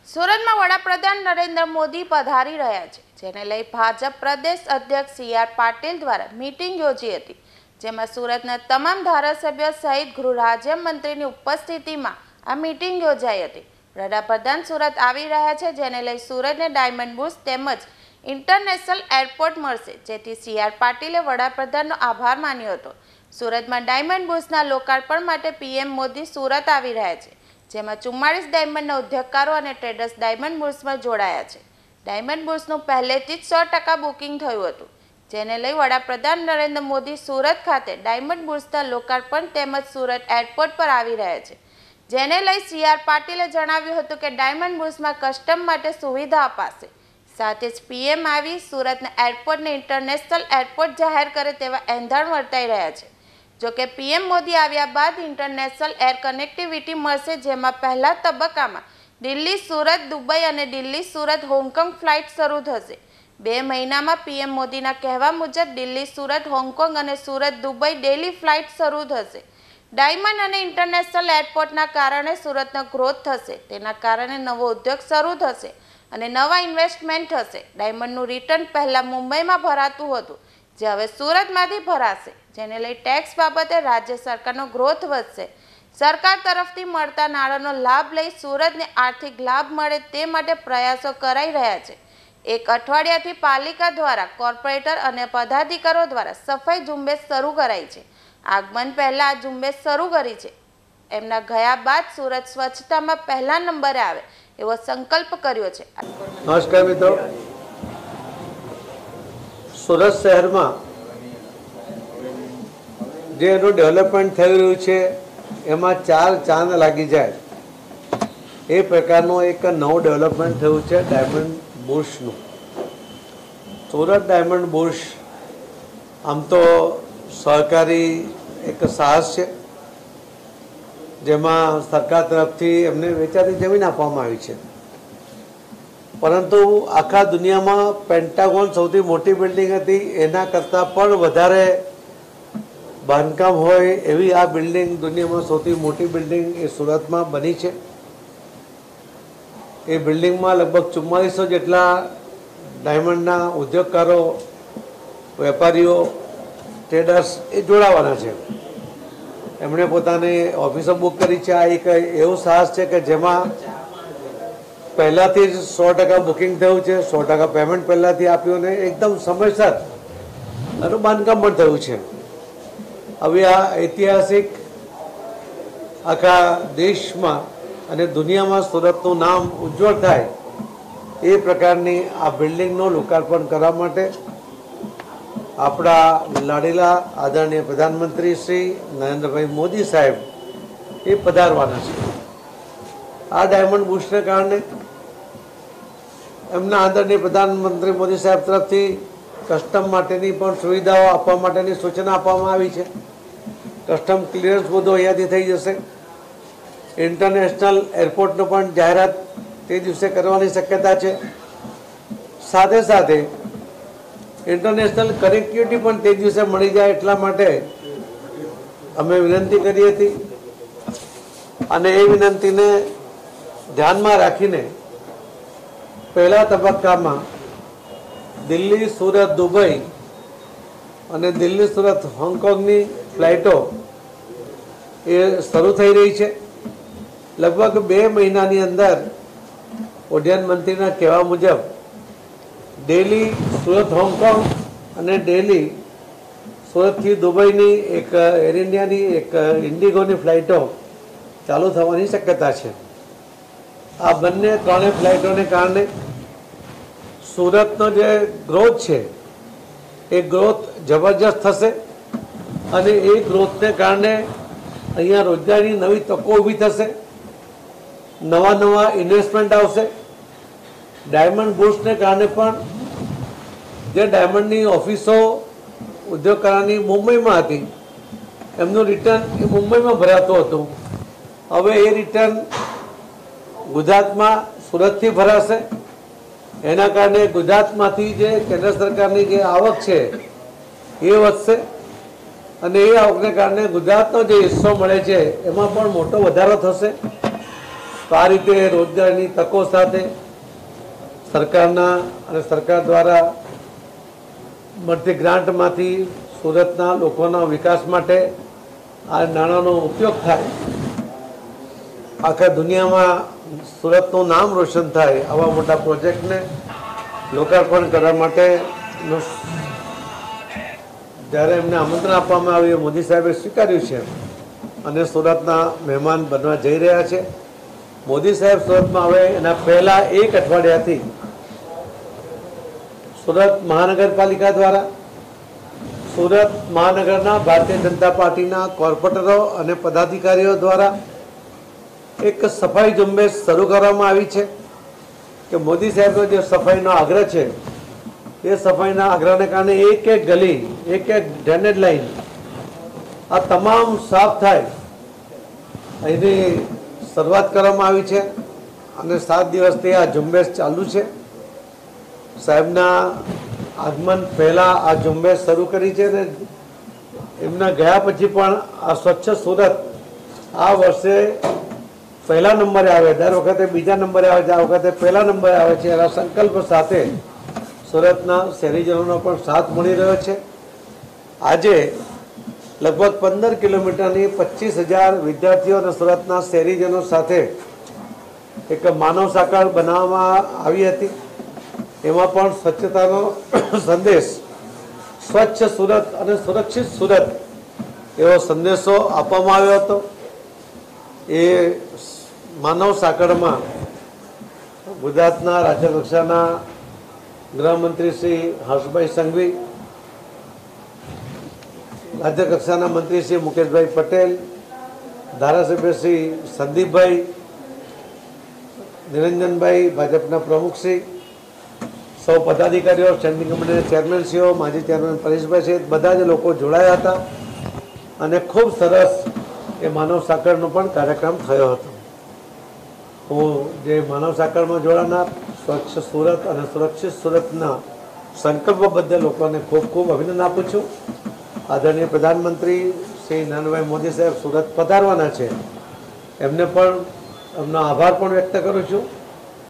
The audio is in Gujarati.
સુરતમાં વડાપ્રધાન નરેન્દ્ર મોદી પધારી રહ્યા છે, જેને લઈ ભાજપ પ્રદેશ અધ્યક્ષ સી.આર. પાટીલ દ્વારા મીટિંગ યોજી હતી, જેમાં સુરતના તમામ ધારાસભ્યો સહિત ગૃહ રાજ્યમંત્રીની ઉપસ્થિતિમાં આ મીટિંગ યોજાઈ હતી. વડાપ્રધાન સુરત આવી રહ્યા છે, જેને લઈ સુરતને ડાયમંડ બુર્સ તેમજ ઇન્ટરનેશનલ એરપોર્ટ મળશે, જેથી સી.આર. પાટીલે વડાપ્રધાનનો આભાર માન્યો હતો. સુરતમાં ડાયમંડ બુર્સના લોકાર્પણ માટે પીએમ મોદી સુરત આવી રહ્યા છે, જેમાં 44 ડાયમંડના ઉદ્યોગકારો અને ટ્રેડર્સ ડાયમંડ બુર્સમાં જોડાયા છે. ડાયમંડ બુર્સનું પહેલેથી જ 100% બુકિંગ થયું હતું, જેને લઈ વડાપ્રધાન નરેન્દ્ર મોદી સુરત ખાતે ડાયમંડ બુર્સના લોકાર્પણ તેમજ સુરત એરપોર્ટ પર આવી રહ્યા છે, જેને લઈ સી.આર. પાટીલે જણાવ્યું હતું કે ડાયમંડ બુર્સમાં કસ્ટમ માટે સુવિધા અપાશે. સાથે જ પીએમ આવી સુરતના એરપોર્ટને ઇન્ટરનેશનલ એરપોર્ટ જાહેર કરે તેવા એંધાણ વર્તાઈ રહ્યા છે. જોકે પીએમ મોદી આવ્યા બાદ ઇન્ટરનેશનલ એર કનેક્ટિવિટી મળશે, જેમાં પહેલા તબક્કામાં દિલ્હી સુરત દુબઈ અને દિલ્હી સુરત હોંગકોંગ ફ્લાઇટ શરૂ થશે. 2 મહિનામાં પીએમ મોદીના કહેવા મુજબ દિલ્હી સુરત હોંગકોંગ અને સુરત દુબઈ ડેલી ફ્લાઇટ શરૂ થશે. ડાયમંડ અને ઇન્ટરનેશનલ એરપોર્ટના કારણે સુરતનો ગ્રોથ થશે, તેના કારણે નવો ઉદ્યોગ શરૂ થશે અને નવા ઇન્વેસ્ટમેન્ટ થશે. ડાયમંડનું રિટર્ન પહેલાં મુંબઈમાં ભરાતું હતું, જે હવે સુરતમાંથી ભરાશે, જેને લઈ ટેક્સ બાબતે રાજ્ય સરકારનો ગ્રોથ વધશે. સરકાર તરફથી મળતા નાણાંનો લાભ લઈ સુરતને આર્થિક લાભ મળે તે માટે પ્રયાસો કરાઈ રહ્યા છે. 1 અઠવાડિયાથી પાલિકા દ્વારા કોર્પોરેટર અને પદાધિકારીઓ દ્વારા સફાઈ ઝુંબેશ શરૂ કરાઈ છે. આગમન પહેલા આ ઝુંબેશ શરૂ કરી છે. એમના ગયા બાદ સુરત સ્વચ્છતામાં પહેલા નંબરે આવે એવો સંકલ્પ કર્યો છે. નમસ્કાર મિત્રો, સુરત શહેરમાં જે એનું ડેવલપમેન્ટ થઈ રહ્યું છે એમાં 4 ચાંદ લાગી જાય એ પ્રકારનું એક નવું ડેવલપમેન્ટ થયું છે ડાયમંડ બુર્સનું. સુરત ડાયમંડ બુર્સ આમ તો સહકારી એક સાહસ છે, જેમાં સરકાર તરફથી એમને વેચાતી જમીન આપવામાં આવી છે, પરંતુ આખા દુનિયામાં પેન્ટાગોન સૌથી મોટી બિલ્ડિંગ હતી, એના કરતાં પણ વધારે બાંધકામ હોય એવી આ બિલ્ડિંગ, દુનિયામાં સૌથી મોટી બિલ્ડિંગ એ સુરતમાં બની છે. એ બિલ્ડિંગમાં લગભગ 4400 જેટલા ડાયમંડના ઉદ્યોગકારો, વેપારીઓ, ટ્રેડર્સ એ જોડાવાના છે. એમણે પોતાની ઓફિસો બુક કરી છે. આ એક એવું સાહસ છે કે જેમાં પહેલાંથી જ 100% બુકિંગ થયું છે, 100% પેમેન્ટ પહેલાંથી આપ્યું ને એકદમ સમયસર એનું બાંધકામ પણ થયું છે. હવે આ ઐતિહાસિક આખા દેશમાં અને દુનિયામાં સુરતનું નામ ઉજ્જવળ થાય એ પ્રકારની આ બિલ્ડિંગનું લોકાર્પણ કરવા માટે આપણા લાડીલા આદરણીય પ્રધાનમંત્રી શ્રી નરેન્દ્રભાઈ મોદી સાહેબ એ પધારવાના છે. આ ડાયમંડ બુર્સને કારણે એમના આદરણીય પ્રધાનમંત્રી મોદી સાહેબ તરફથી કસ્ટમ માટેની પણ સુવિધાઓ આપવા માટેની સૂચના આપવામાં આવી છે. કસ્ટમ ક્લિયરન્સ બધું અહીંયાથી થઈ જશે. ઇન્ટરનેશનલ એરપોર્ટનો પણ જાહેરાત તે દિવસે કરવાની શક્યતા છે. સાથે સાથે ઇન્ટરનેશનલ કનેક્ટિવિટી પણ તે દિવસે મળી જાય એટલા માટે અમે વિનંતી કરી હતી, અને એ વિનંતીને ધ્યાનમાં રાખીને પહેલા તબક્કામાં દિલ્હી સુરત દુબઈ અને દિલ્હી સુરત હોંગકોંગની ફ્લાઇટો એ શરૂ થઈ રહી છે. લગભગ 2 મહિનાની અંદર ઉડ્ડયન મંત્રીના કહેવા મુજબ દિલ્હી સુરત હોંગકોંગ અને દિલ્હી સુરતથી દુબઈની એક એર ઇન્ડિયાની એક ઇન્ડિગોની ફ્લાઇટો ચાલુ થવાની શક્યતા છે. આ બંને 3 ફ્લાઇટોને કારણે સુરતનો જે ગ્રોથ છે એ ગ્રોથ જબરજસ્ત થશે, અને એ ગ્રોથને કારણે અહીંયા રોજગારીની નવી તકો ઊભી થશે, નવા ઇન્વેસ્ટમેન્ટ આવશે. ડાયમંડ બુર્સને કારણે પણ જે ડાયમંડની ઓફિસો ઉદ્યોગકારોની મુંબઈમાં હતી એમનું રિટર્ન એ મુંબઈમાં ભરાતું હતું. હવે એ રિટર્ન ગુજરાતમાં સુરતથી ભરાશે. એના કારણે ગુજરાતમાંથી જે કેન્દ્ર સરકારની જે આવક છે એ વધશે, અને એ આવકને કારણે ગુજરાતનો જે હિસ્સો મળે છે એમાં પણ મોટો વધારો થશે. તો આ રીતે રોજગારની તકો સાથે સરકારના અને સરકાર દ્વારા મળતી ગ્રાન્ટમાંથી સુરતના લોકોના વિકાસ માટે આ નાણાંનો ઉપયોગ થાય, આખા દુનિયામાં સુરતનું નામ રોશન થાય, આવા મોટા પ્રોજેક્ટને લોકાર્પણ કરવા માટે જ્યારે એમને આમંત્રણ આપવામાં આવ્યું, મોદી સાહેબે સ્વીકાર્યું છે અને સુરતના મહેમાન બનવા જઈ રહ્યા છે. મોદી સાહેબ સુરતમાં આવે એના પહેલા એક અઠવાડિયાથી સુરત મહાનગરપાલિકા દ્વારા, સુરત મહાનગરના ભારતીય જનતા પાર્ટીના કોર્પોરેટરો અને પદાધિકારીઓ દ્વારા એક સફાઈ ઝુંબેશ શરૂ કરવામાં આવી છે કે મોદી સાહેબનો જે સફાઈનો આગ્રહ છે એ સફાઈના આગ્રહને કારણે એક એક ગલી, એક એક ડ્રેનેજ લાઈન આ તમામ સાફ થાય એની શરૂઆત કરવામાં આવી છે અને 7 દિવસથી આ ઝુંબેશ ચાલુ છે. સાહેબના આગમન પહેલાં આ ઝુંબેશ શરૂ કરી છે અને એમના ગયા પછી પણ આ સ્વચ્છ સુરત આ વર્ષે પહેલા નંબરે આવે, દર વખતે બીજા નંબરે આવે છે, આ વખતે પહેલા નંબરે આવે છે. એના સંકલ્પ સાથે સુરતના શહેરીજનોનો પણ સાથ મળી રહ્યો છે. આજે લગભગ 15 કિલોમીટરની 25,000 વિદ્યાર્થીઓ અને સુરતના શહેરીજનો સાથે એક માનવ સાંકળ બનાવવામાં આવી હતી. એમાં પણ સ્વચ્છતાનો સંદેશ, સ્વચ્છ સુરત અને સુરક્ષિત સુરત એવો સંદેશો આપવામાં આવ્યો હતો. એ માનવ સાંકળમાં ગુજરાતના રાજ્ય કક્ષાના ગૃહમંત્રી શ્રી હર્ષભાઈ સંઘવી, રાજ્ય કક્ષાના મંત્રી શ્રી મુકેશભાઈ પટેલ, ધારાસભ્ય શ્રી સંદીપભાઈ, નિરંજનભાઈ, ભાજપના પ્રમુખશ્રી, સૌ પદાધિકારીઓ, સ્ટેન્ડિંગ કમિટીના ચેરમેનશ્રીઓ, માજી ચેરમેન પરેશભાઈ સહિત બધા જ લોકો જોડાયા હતા અને ખૂબ સરસ એ માનવ સાંકળનો પણ કાર્યક્રમ થયો હતો. હું જે માનવ સાંકળમાં જોડાનાર સ્વચ્છ સુરત અને સુરક્ષિત સુરતના સંકલ્પ બદલ લોકોને ખૂબ ખૂબ અભિનંદન આપું છું. આદરણીય પ્રધાનમંત્રી શ્રી નરેન્દ્રભાઈ મોદી સાહેબ સુરત પધારવાના છે, એમને પણ એમનો આભાર પણ વ્યક્ત કરું છું.